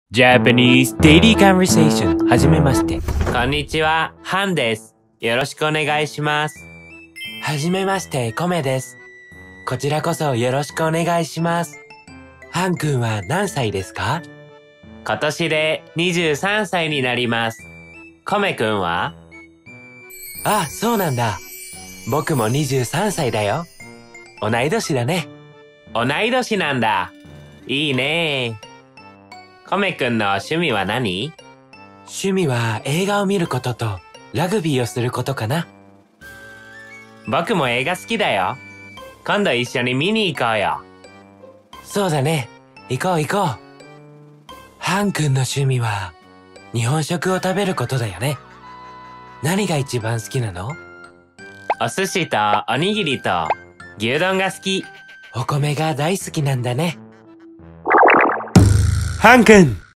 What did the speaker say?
Japanese Daily Conversation はじめまして。 こんにちは、ハンです。よろしくお願いします。 はじめまして、コメです。こちらこそよろしくお願いします。ハン君は何歳ですか？ 今年で23歳になります。コメくんは？ あ、そうなんだ。僕も23歳だよ。同い年だね。 同い年なんだ。いいね。コメくんの趣味は何？ 趣味は映画を見ることとラグビーをすることかな。 僕も映画好きだよ。今度一緒に見に行こうよ。 そうだね。行こう行こう。ハン君の趣味は日本食を食べることだよね。何が一番好きなの？ お寿司とおにぎりと牛丼が好き。 お米が大好きなんだね。ハン君。